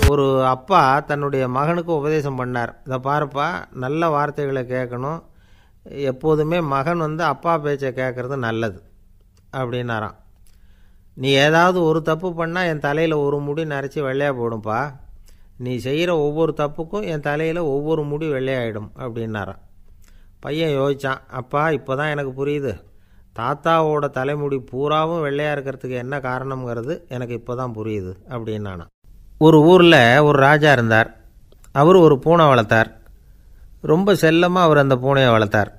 ஒரு அப்பா தன்னுடைய மகனுக்கு உபதேசம் பண்ணார். இதை பாருப்பா, நல்ல வார்த்தைகளை கேட்கணும், எப்போதுமே மகன் அப்பா பேச்சை கேட்குறது நல்லது அப்படின்னாராம். நீ ஏதாவது ஒரு தப்பு பண்ணால் என் தலையில் ஒரு முடி நரைச்சி வெள்ளையாக போடும்பா, நீ செய்கிற ஒவ்வொரு தப்புக்கும் என் தலையில் ஒவ்வொரு முடி வெள்ளையாயிடும் அப்படின்னாராம். பையன் யோசித்தான், அப்பா இப்போ தான் எனக்கு புரியுது, தாத்தாவோட தலைமுடி பூராவும் வெள்ளையாக இருக்கிறதுக்கு என்ன காரணங்கிறது எனக்கு இப்போ தான் புரியுது அப்படின்னானா. ஒரு ஊரில் ஒரு ராஜா இருந்தார். அவர் ஒரு பூனை வளர்த்தார். ரொம்ப செல்லமாக அவர் அந்த பூனையை வளர்த்தார்.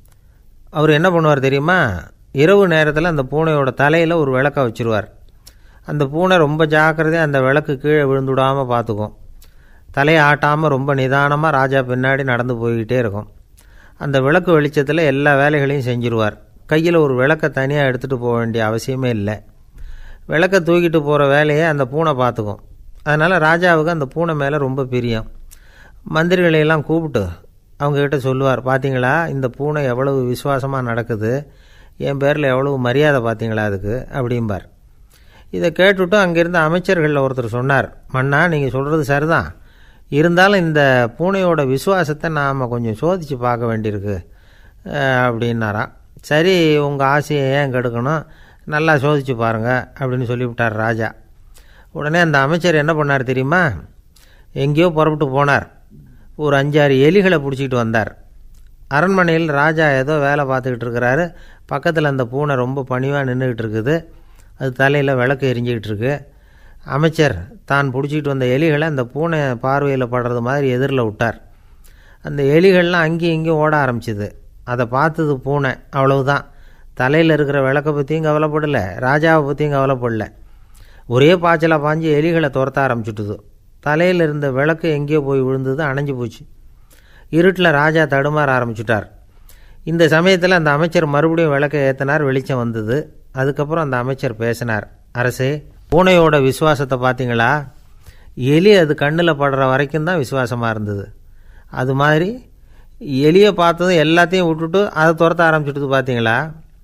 அவர் என்ன பண்ணுவார் தெரியுமா? இரவு நேரத்தில் அந்த பூனையோட தலையில் ஒரு விளக்கை வச்சுருவார். அந்த பூனை ரொம்ப ஜாக்கிரதையாக அந்த விளக்கு கீழே விழுந்துடாமல் பார்த்துக்கும். தலையை ஆட்டாமல் ரொம்ப நிதானமாக ராஜா பின்னாடி நடந்து போய்கிட்டே இருக்கும். அந்த விளக்கு வெளிச்சத்தில் எல்லா வேலைகளையும் செஞ்சுருவார். கையில் ஒரு விளக்கை தனியாக எடுத்துகிட்டு போக வேண்டிய அவசியமே இல்லை. விளக்கை தூக்கிட்டு போகிற வேலையை அந்த பூனை பார்த்துக்கும். அதனால் ராஜாவுக்கு அந்த பூனை மேலே ரொம்ப பிரியம். மந்திரிகளையெல்லாம் கூப்பிட்டு அவங்கக்கிட்ட சொல்லுவார், பார்த்தீங்களா இந்த பூனை எவ்வளவு விசுவாசமாக நடக்குது, என் பேரில் எவ்வளவு மரியாதை பார்த்தீங்களா அதுக்கு அப்படிம்பார். இதை கேட்டுவிட்டு அங்கேருந்து அமைச்சர்களில் ஒருத்தர் சொன்னார், மன்னா நீங்கள் சொல்கிறது சரிதான், இருந்தாலும் இந்த பூனையோட விசுவாசத்தை நாம் கொஞ்சம் சோதித்து பார்க்க வேண்டியிருக்கு அப்படின்னாராம். சரி, உங்கள் ஆசையை ஏன் கெடுக்கணும், நல்லா சோதித்து பாருங்கள் அப்படின்னு சொல்லிவிட்டார் ராஜா. உடனே அந்த அமைச்சர் என்ன பண்ணார் தெரியுமா? எங்கேயோ புறப்பட்டு போனார். ஒரு 5-6 எலிகளை பிடிச்சிக்கிட்டு வந்தார். அரண்மனையில் ராஜா ஏதோ வேலை பார்த்துக்கிட்டு இருக்கிறாரு. பக்கத்தில் அந்த பூனை ரொம்ப பணிவாக நின்றுக்கிட்டு இருக்குது. அது தலையில் விளக்கு எரிஞ்சிக்கிட்டு இருக்கு. அமைச்சர் தான் பிடிச்சிக்கிட்டு வந்த எலிகளை அந்த பூனை பார்வையில் படுறது மாதிரி எதிரில் விட்டார். அந்த எலிகள்லாம் அங்கேயும் இங்கேயும் ஓட ஆரம்பிச்சிது. அதை பார்த்தது பூனை, அவ்வளவுதான். தலையில் இருக்கிற விளக்கை பற்றியும் கவலைப்படலை, ராஜாவை பற்றியும் கவலைப்படலை. ஒரே பாய்ச்சலாக பாஞ்சு எலிகளை துரத்த ஆரம்பிச்சுட்டுது. தலையில் இருந்த விளக்கு எங்கேயோ போய் விழுந்தது, அணைஞ்சு போச்சு. இருட்டில் ராஜா தடுமாற ஆரம்பிச்சுட்டார். இந்த சமயத்தில் அந்த அமைச்சர் மறுபடியும் விளக்கை ஏற்றினார். வெளிச்சம் வந்தது. அதுக்கப்புறம் அந்த அமைச்சர் பேசினார், அரசே, பூனையோட விசுவாசத்தை பார்த்தீங்களா? எலி அது கண்ணில் படுற வரைக்கும் தான் விசுவாசமாக இருந்தது. அது மாதிரி எலியை பார்த்ததும் எல்லாத்தையும் விட்டுட்டு அதை துரத்த ஆரம்பிச்சுட்டு பார்த்தீங்களா?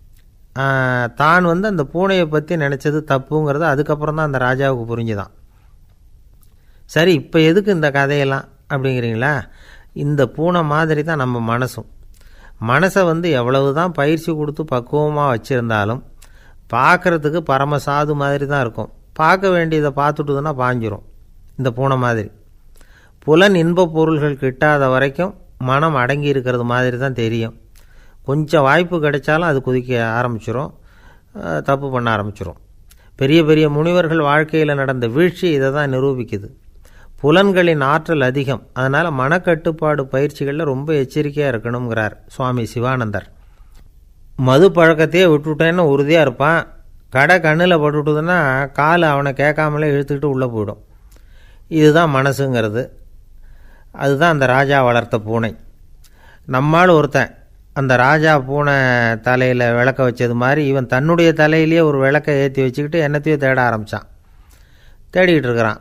தான் அந்த பூனையை பற்றி நினச்சது தப்புங்கிறது அதுக்கப்புறம் தான் அந்த ராஜாவுக்கு புரிஞ்சுதான். சரி, இப்போ எதுக்கு இந்த கதையெல்லாம் அப்படிங்கிறீங்களா? இந்த பூனை மாதிரி தான் நம்ம மனசும். மனசை எவ்வளவு தான் பயிற்சி கொடுத்து பக்குவமாக வச்சுருந்தாலும் பார்க்குறதுக்கு பரமசாது மாதிரி தான் இருக்கும். பார்க்க வேண்டியதை பார்த்துட்டுதுன்னா பாஞ்சிரும். இந்த பூனை மாதிரி புலன் இன்ப பொருள்கள் கிட்டாத வரைக்கும் மனம் அடங்கி இருக்கிறது மாதிரி தான் தெரியும். கொஞ்சம் வாய்ப்பு கிடைச்சாலும் அது குதிக்க ஆரம்பிச்சிடும், தப்பு பண்ண ஆரம்பிச்சிடும். பெரிய பெரிய முனிவர்கள் வாழ்க்கையில் நடந்த வீழ்ச்சி இதை தான் நிரூபிக்குது. புலன்களின் ஆற்றல் அதிகம், அதனால் மனக்கட்டுப்பாடு பயிற்சிகளில் ரொம்ப எச்சரிக்கையாக இருக்கணுங்கிறார் சுவாமி சிவானந்தர். மது பழக்கத்தையே விட்டுவிட்டேன்னு உறுதியாக இருப்பான். கடை கண்ணில் பட்டுவிட்டுதுன்னா கால் அவனை கேட்காமலே இழுத்துக்கிட்டு உள்ளே போயிடும். இதுதான் மனசுங்கிறது. அதுதான் அந்த ராஜா வளர்த்த பூனை. நம்மால் ஒருத்தன் அந்த ராஜா பூனை தலையில் விளக்க வச்சது மாதிரி இவன் தன்னுடைய தலையிலேயே ஒரு விளக்கை ஏற்றி வச்சுக்கிட்டு என்னத்தையோ தேட ஆரம்பித்தான். தேடிக்கிட்டு இருக்கிறான்.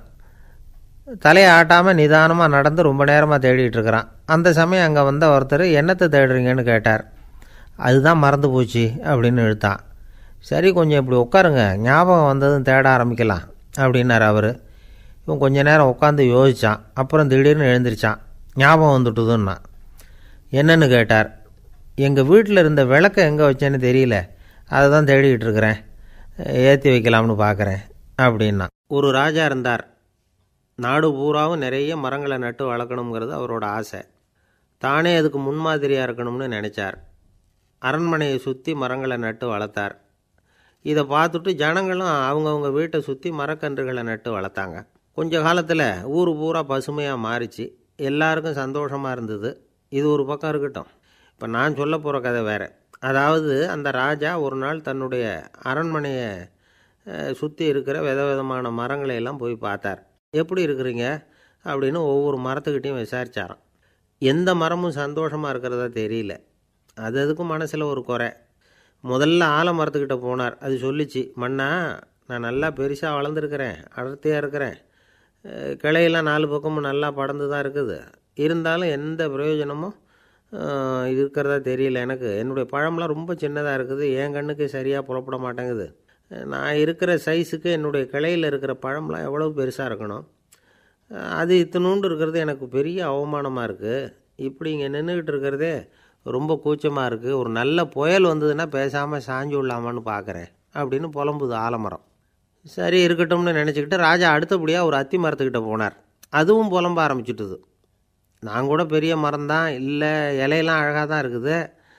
தலையை ஆட்டாமல் நிதானமாக நடந்து ரொம்ப நேரமாக தேடிகிட்டு இருக்கிறான். அந்த சமயம் அங்கே வந்த ஒருத்தர், என்னத்தை தேடுறீங்கன்னு கேட்டார். அதுதான் மறந்து போச்சு அப்படின்னு இழுத்தான். சரி, கொஞ்சம் இப்படி உட்காருங்க, ஞாபகம் வந்ததும் தேட ஆரம்பிக்கலாம் அப்படின்னார் அவர். இவன் கொஞ்ச நேரம் உட்காந்து யோசித்தான். அப்புறம் திடீர்னு எழுந்திரிச்சான். ஞாபகம் வந்துட்டுதுன்னா. என்னன்னு கேட்டார். எங்கள் வீட்டில் இருந்த விளக்கை எங்கே வச்சேன்னு தெரியல, அதை தான் தேடிக்கிட்டு இருக்கிறேன், ஏற்றி வைக்கலாம்னு பார்க்குறேன் அப்படின்னா. ஒரு ராஜா இருந்தார். நாடு பூராவும் நிறைய மரங்களை நட்டு வளர்க்கணுங்கிறது அவரோட ஆசை. தானே அதுக்கு முன்மாதிரியாக இருக்கணும்னு நினச்சார். அரண்மனையை சுற்றி மரங்களை நட்டு வளர்த்தார். இதை பார்த்துட்டு ஜனங்களும் அவங்கவுங்க வீட்டை சுற்றி மரக்கன்றுகளை நட்டு வளர்த்தாங்க. கொஞ்ச காலத்தில் ஊர் பூரா பசுமையாக மாறிச்சு. எல்லாருக்கும் சந்தோஷமாக இருந்தது. இது ஒரு பக்கம் இருக்கட்டும். இப்போ நான் சொல்ல போகிற கதை வேறு. அதாவது அந்த ராஜா ஒரு நாள் தன்னுடைய அரண்மனையை சுற்றி இருக்கிற விதவிதமான மரங்களை எல்லாம் போய் பார்த்தார். எப்படி இருக்கிறீங்க அப்படின்னு ஒவ்வொரு மரத்துக்கிட்டையும் விசாரித்தாராம். எந்த மரமும் சந்தோஷமாக இருக்கிறதா தெரியல. அதுக்கும் மனசில் ஒரு குறை. முதல்ல ஆலமரத்துக்கிட்ட போனார். அது சொல்லிச்சு, மண்ணா, நான் நல்லா பெருசாக வளர்ந்துருக்கிறேன், அடர்த்தியாக இருக்கிறேன், கிளையெல்லாம் 4 பக்கமும் நல்லா படர்ந்து தான் இருக்குது, இருந்தாலும் எந்த பிரயோஜனமும் இருக்கிறதா தெரியல எனக்கு. என்னுடைய பழம்லாம் ரொம்ப சின்னதாக இருக்குது, என் கண்ணுக்கு சரியாக புலப்பட மாட்டேங்குது. நான் இருக்கிற சைஸுக்கு என்னுடைய கிளையில் இருக்கிற பழம்லாம் எவ்வளோ பெருசாக இருக்கணும். அது இத்தினூண்டு இருக்கிறது எனக்கு பெரிய அவமானமாக இருக்குது. இப்படி இங்கே நின்றுக்கிட்டு இருக்கிறதே ரொம்ப கூச்சமாக இருக்குது. ஒரு நல்ல புயல் வந்ததுன்னா பேசாமல் சாஞ்சு விடலாமான்னு பார்க்குறேன் அப்படின்னு புலம்புது ஆலமரம். சரி இருக்கட்டும்னு நினச்சிக்கிட்டு ராஜா அடுத்தபடியாக ஒரு அத்தி மரத்துக்கிட்ட போனார். அதுவும் புலம்ப ஆரம்பிச்சுட்டுது. நான் கூட பெரிய மரம் தான், இல்லை இலையெல்லாம் அழகாக தான் இருக்குது,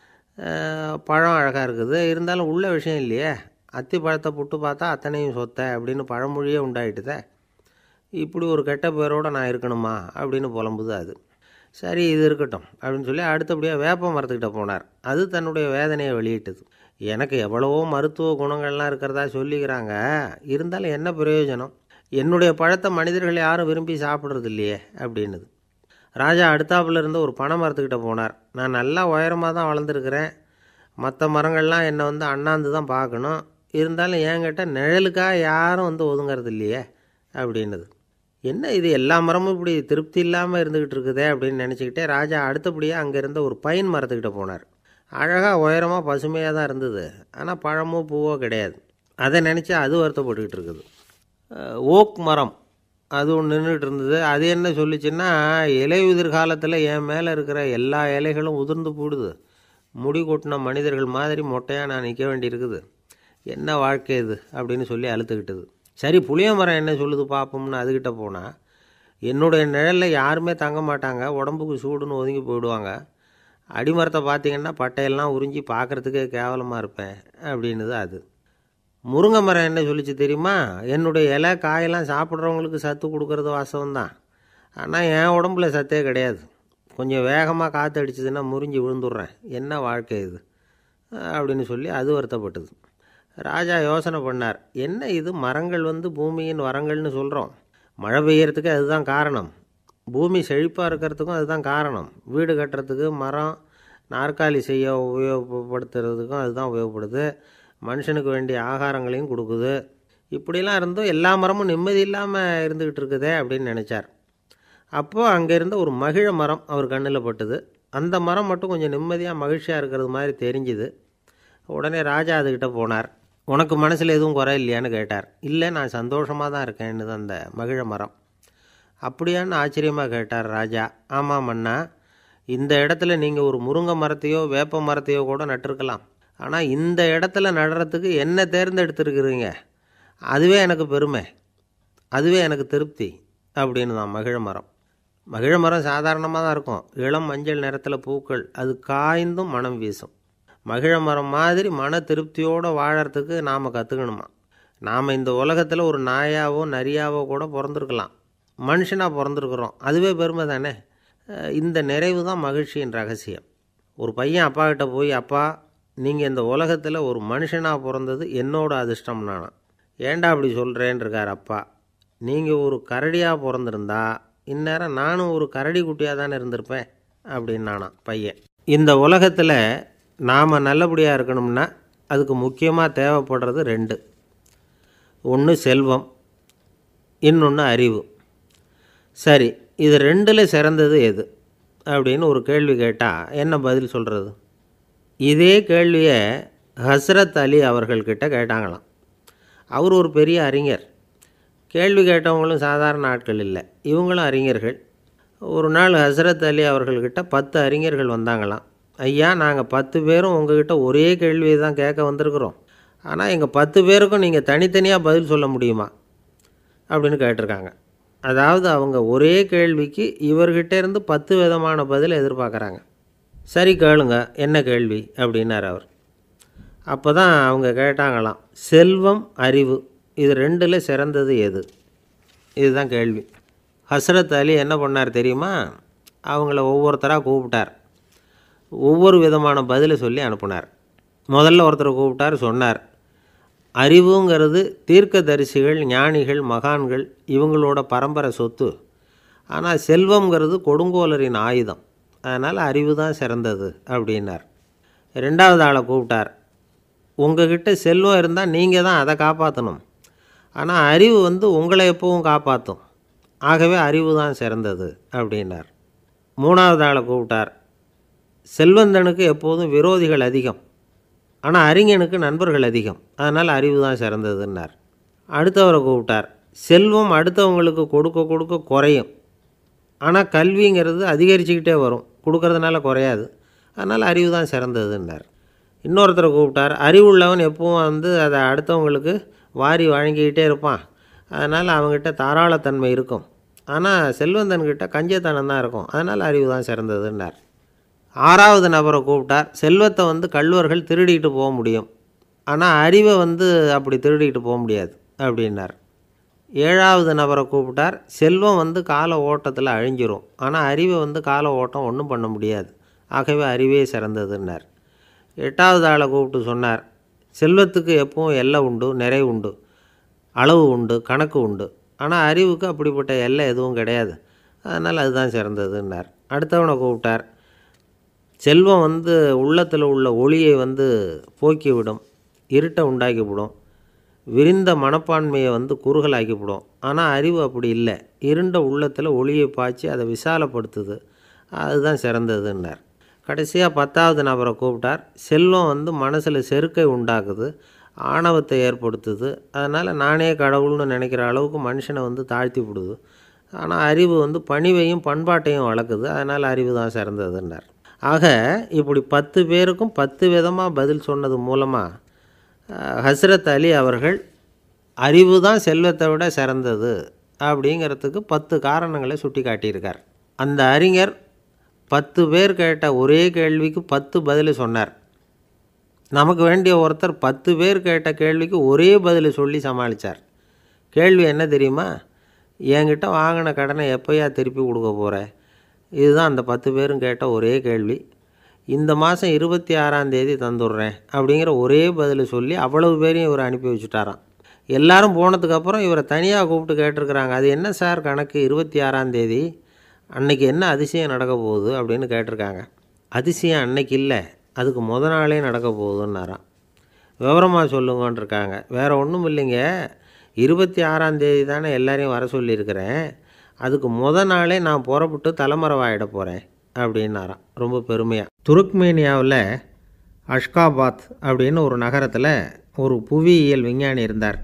பழம் அழகாக இருக்குது, இருந்தாலும் உள்ள விஷயம் இல்லையே, அத்தி பழத்தை புட்டு பார்த்தா அத்தனையும் சொத்தை அப்படின்னு பழமொழியே உண்டாயிட்டுதே, இப்படி ஒரு கெட்ட பேரோடு நான் இருக்கணுமா அப்படின்னு புலம்புது அது. சரி இது இருக்கட்டும் அப்படின்னு சொல்லி அடுத்தபடியாக வேப்ப மரத்துக்கிட்ட போனார். அது தன்னுடைய வேதனையை வெளியிட்டது. எனக்கு எவ்வளவோ மருத்துவ குணங்கள்லாம் இருக்கிறதா சொல்லிக்கிறாங்க, இருந்தாலும் என்ன பிரயோஜனம், என்னுடைய பழத்தை மனிதர்கள் யாரும் விரும்பி சாப்பிட்றது இல்லையே அப்படின்னுது. ராஜா அடுத்தாப்புல இருந்து ஒரு பனை மரத்துக்கிட்ட போனார். நான் நல்லா உயரமாக தான் வளர்ந்துருக்கிறேன், மற்ற மரங்கள்லாம் என்னை அண்ணாந்து தான் பார்க்கணும், இருந்தாலும் என்கிட்ட நிழலுக்காக யாரும் ஒதுங்கிறது இல்லையே அப்படின்னுது. என்ன இது எல்லா மரமும் இப்படி திருப்தி இல்லாமல் இருந்துக்கிட்டு இருக்குதே அப்படின்னு நினச்சிக்கிட்டே ராஜா அடுத்தபடியாக அங்கே இருந்த ஒரு பைன் மரத்துக்கிட்ட போனார். அழகாக உயரமாக பசுமையாக தான் இருந்தது, ஆனால் பழமோ பூவோ கிடையாது. அதை நினச்சி அது வருத்தப்பட்டுக்கிட்டு இருக்குது. ஓக் மரம் அது ஒன்று நின்றுட்டு இருந்தது. அது என்ன சொல்லிச்சுன்னா, இலையுதிர் காலத்தில் என் மேலே இருக்கிற எல்லா இலைகளும் உதிர்ந்து போடுது, முடி கொட்டின மனிதர்கள் மாதிரி மொட்டையாக நான் நிற்க வேண்டியிருக்குது, என்ன வாழ்க்கை இது அப்படின்னு சொல்லி அழுத்துக்கிட்டது. சரி புளிய மரம் என்ன சொல்லுது பார்ப்போம்னு அதுக்கிட்ட போனால், என்னுடைய நிழலில் யாருமே தங்க மாட்டாங்க, உடம்புக்கு சூடுன்னு ஒதுங்கி போயிடுவாங்க, அடிமரத்தை பார்த்திங்கன்னா பட்டையெல்லாம் உறிஞ்சி பார்க்குறதுக்கே கேவலமாக இருப்பேன் அப்படின்னுது அது. முருங்கை மரம் என்ன சொல்லிச்சு தெரியுமா, என்னுடைய இலை காயெல்லாம் சாப்பிட்றவங்களுக்கு சத்து கொடுக்கறது வாசவந்தான், ஆனால் என் உடம்புல சத்தே கிடையாது, கொஞ்சம் வேகமாக காற்று அடிச்சதுன்னா முறிஞ்சி விழுந்துடுறேன், என்ன வாழ்க்கை இது அப்படின்னு சொல்லி அது வருத்தப்பட்டது. ராஜா யோசனை பண்ணார், என்ன இது மரங்கள் பூமியின் வரங்கள்னு சொல்கிறோம், மழை பெய்யறதுக்கு அதுதான் காரணம், பூமி செழிப்பாக இருக்கிறதுக்கும் அதுதான் காரணம், வீடு கட்டுறதுக்கு மரம், நாற்காலி செய்ய உபயோகப்படுத்துறதுக்கும் அதுதான் உபயோகப்படுது, மனுஷனுக்கு வேண்டிய ஆகாரங்களையும் கொடுக்குது, இப்படிலாம் இருந்தும் எல்லா மரமும் நிம்மதி இல்லாமல் இருந்துக்கிட்டு இருக்குதே அப்படின்னு நினச்சார். அப்போது அங்கே இருந்த ஒரு மகிழ மரம் அவர் கண்ணில் பட்டுது. அந்த மரம் மட்டும் கொஞ்சம் நிம்மதியாக மகிழ்ச்சியாக இருக்கிறது மாதிரி தெரிஞ்சுது. உடனே ராஜா அதுக்கிட்ட போனார். உனக்கு மனசில் எதுவும் குறை இல்லையான்னு கேட்டார். இல்லை நான் சந்தோஷமாக தான் இருக்கேன்னு அந்த மகிழ மரம். அப்படியான்னு ஆச்சரியமாக கேட்டார் ராஜா. ஆமாம் மன்னா, இந்த இடத்துல நீங்கள் ஒரு முருங்கை மரத்தையோ வேப்ப மரத்தையோ கூட நட்டிருக்கலாம், ஆனால் இந்த இடத்துல நடுறதுக்கு என்ன தேர்ந்தெடுத்துருக்குறீங்க, அதுவே எனக்கு பெருமை, அதுவே எனக்கு திருப்தி அப்படின்னு தான் மகிழ மரம். மகிழ மரம் சாதாரணமாக தான் இருக்கும், இளம் மஞ்சள் நிறத்தில் பூக்கள், அது காய்ந்தும் மனம் வீசும். மகிழ மரம் மாதிரி மன திருப்தியோடு வாழறதுக்கு நாம் கற்றுக்கணுமா. நாம் இந்த உலகத்தில் ஒரு நாயாவோ நரியாவோ கூட பிறந்திருக்கலாம், மனுஷனாக பிறந்திருக்கிறோம், அதுவே பெருமை தானே. இந்த நிறைவு தான் மகிழ்ச்சியின் ரகசியம். ஒரு பையன் அப்பா கிட்ட போய், அப்பா நீங்கள் இந்த உலகத்தில் ஒரு மனுஷனாக பிறந்தது என்னோட அதிர்ஷ்டம் நானா. ஏண்டா அப்படி சொல்கிறேன்னு இருக்கார் அப்பா. நீங்கள் ஒரு கரடியாக பிறந்திருந்தா இந்நேரம் நானும் ஒரு கரடி குட்டியாக தானே இருந்திருப்பேன் அப்படின்னு நானா பையன். இந்த உலகத்தில் நாம் நல்லபடியாக இருக்கணும்னா அதுக்கு முக்கியமாக தேவைப்படுறது ரெண்டு, ஒன்று செல்வம், இன்னொன்று அறிவு. சரி இது ரெண்டில் சிறந்தது எது அப்படின்னு ஒரு கேள்வி கேட்டால் என்ன பதில் சொல்கிறது? இதே கேள்வியை ஹஸ்ரத் அலி அவர்கள்கிட்ட கேட்டாங்களாம். அவர் ஒரு பெரிய அறிஞர். கேள்வி கேட்டவங்களும் சாதாரண ஆட்கள் இல்லை, இவங்களும் அறிஞர்கள். ஒரு நாள் ஹஸ்ரத் அலி அவர்கள்கிட்ட 10 அறிஞர்கள் வந்தாங்களாம். ஐயா நாங்கள் 10 பேரும் உங்ககிட்ட ஒரே கேள்வியை தான் கேட்க வந்திருக்கிறோம், ஆனால் எங்கள் 10 பேருக்கும் நீங்கள் தனித்தனியாக பதில் சொல்ல முடியுமா அப்படின்னு கேட்டிருக்காங்க. அதாவது அவங்க ஒரே கேள்விக்கு இவர்கிட்ட இருந்து 10 விதமான பதில் எதிர்பார்க்குறாங்க. சரி கேளுங்க என்ன கேள்வி அப்படின்னார் அவர். அப்போ தான் அவங்க கேட்டாங்களாம், செல்வம் அறிவு இது ரெண்டில் சிறந்தது எது, இதுதான் கேள்வி. ஹஸ்ரத் அலி என்ன பண்ணார் தெரியுமா, அவங்கள ஒவ்வொருத்தராக கூப்பிட்டார், ஒவ்வொரு விதமான பதிலை சொல்லி அனுப்புனார். முதல்ல ஒருத்தரை கூப்பிட்டார், சொன்னார், அறிவுங்கிறது தீர்க்கதரிசிகள் ஞானிகள் மகான்கள் இவங்களோட பரம்பரை சொத்து, ஆனால் செல்வங்கிறது கொடுங்கோலரின் ஆயுதம், அதனால் அறிவு தான் சிறந்தது அப்படின்னார். ரெண்டாவது ஆளை கூப்பிட்டார், உங்ககிட்ட செல்வம் இருந்தால் நீங்கள் தான் அதை காப்பாற்றணும், ஆனால் அறிவு உங்களை எப்பவும் காப்பாற்றும், ஆகவே அறிவு தான் சிறந்தது அப்படின்னார். மூணாவது ஆளை கூப்பிட்டார், செல்வந்தனுக்கு எப்போதும் விரோதிகள் அதிகம், ஆனால் அறிஞனுக்கு நண்பர்கள் அதிகம், அதனால் அறிவு தான் சிறந்ததுன்னார். அடுத்தவரை கூப்பிட்டார், செல்வம் அடுத்தவங்களுக்கு கொடுக்க கொடுக்க குறையும். ஆனால் கல்விங்கிறது அதிகரிச்சுக்கிட்டே வரும், கொடுக்கறதுனால குறையாது. அதனால் அறிவு தான் சிறந்ததுன்னார். இன்னொருத்தரை கூப்பிட்டார். அறிவுள்ளவன் எப்பவும் அதை அடுத்தவங்களுக்கு வாரி வழங்கிக்கிட்டே இருப்பான். அதனால் அவங்ககிட்ட தாராளத்தன்மை இருக்கும். ஆனால் செல்வந்தன்கிட்ட கஞ்சத்தனம் தான் இருக்கும். அதனால் அறிவு தான் சிறந்ததுன்னார். 6வது நபரை கூப்பிட்டார். செல்வத்தை கள்வர்கள் திருடிட்டு போக முடியும், ஆனால் அறிவை அப்படி திருடிட்டு போக முடியாது அப்படின்னார். 7வது நபரை கூப்பிட்டார். செல்வம் கால ஓட்டத்தில் அழிஞ்சிரும், ஆனால் அறிவை கால ஓட்டம் ஒன்றும் பண்ண முடியாது. ஆகவே அறிவே சிறந்ததுன்னார். 8வது ஆளை கூப்பிட்டு சொன்னார். செல்வத்துக்கு எப்பவும் எல்லை உண்டு, நிறைவு உண்டு, அளவு உண்டு, கணக்கு உண்டு. ஆனால் அறிவுக்கு அப்படிப்பட்ட எல்லை எதுவும் கிடையாது. அதனால் அதுதான் சிறந்ததுன்னார். அடுத்தவனை கூப்பிட்டார். செல்வம் உள்ளத்தில் உள்ள ஒளியை போக்கிவிடும், இருட்டை உண்டாக்கிவிடும், விரிந்த மனப்பான்மையை குறுகலாக்கிவிடும். ஆனால் அறிவு அப்படி இல்லை, இருண்ட உள்ளத்தில் ஒளியை பாய்ச்சி அதை விசாலப்படுத்துது. அதுதான் சிறந்ததுன்னார். கடைசியாக 10வது நபரை கூப்பிட்டார். செல்வம் மனசில் செருக்கை உண்டாக்குது, ஆணவத்தை ஏற்படுத்துது. அதனால் நானே கடவுள்னு நினைக்கிற அளவுக்கு மனுஷனை தாழ்த்தி விடுது. ஆனால் அறிவு பணிவையும் பண்பாட்டையும் வளர்க்குது. அதனால் அறிவு தான் சிறந்ததுன்னார். ஆக இப்படி 10 பேருக்கும் 10 விதமாக பதில் சொன்னது மூலமாக ஹஸ்ரத் அலி அவர்கள் அறிவு தான் செல்வத்தை விட சிறந்தது அப்படிங்கிறதுக்கு 10 காரணங்களை சுட்டி காட்டியிருக்கார். அந்த அறிஞர் 10 பேர் கேட்ட ஒரே கேள்விக்கு 10 பதில் சொன்னார். நமக்கு வேண்டிய ஒருத்தர் 10 பேர் கேட்ட கேள்விக்கு ஒரே பதில் சொல்லி சமாளித்தார். கேள்வி என்ன தெரியுமா? என்கிட்ட வாங்கின கடனை எப்போயா திருப்பி கொடுக்க போகிற? இதுதான் அந்த 10 பேரும் கேட்ட ஒரே கேள்வி. இந்த மாதம் 26ஆம் தேதி தந்துடுறேன் அப்படிங்கிற ஒரே பதில் சொல்லி அவ்வளவு பேரையும் இவர் அனுப்பி வச்சுட்டாராம். எல்லாரும் போனதுக்கப்புறம் இவரை தனியாக கூப்பிட்டு கேட்டிருக்கிறாங்க. அது என்ன சார் கணக்கு, 26ஆம் தேதி அன்னைக்கு என்ன அதிசயம் நடக்க போகுது அப்படின்னு கேட்டிருக்காங்க. அதிசயம் அன்னைக்கு இல்லை, அதுக்கு நாளே நடக்க போகுதுன்னாராம். விவரமாக சொல்லுங்கன்றிருக்காங்க. வேறு ஒன்றும் இல்லைங்க, 26ஆம் தேதி தானே எல்லாரையும் வர சொல்லியிருக்கிறேன், அதுக்கு நாளே நான் புறப்பட்டு தலைமறைவாயிட போகிறேன் அப்படின்னாராம் ரொம்ப பெருமையாக. துருக்மேனியாவில் அஷ்காபாத் அப்படின்னு ஒரு நகரத்தில் ஒரு புவியியல் விஞ்ஞானி இருந்தார்.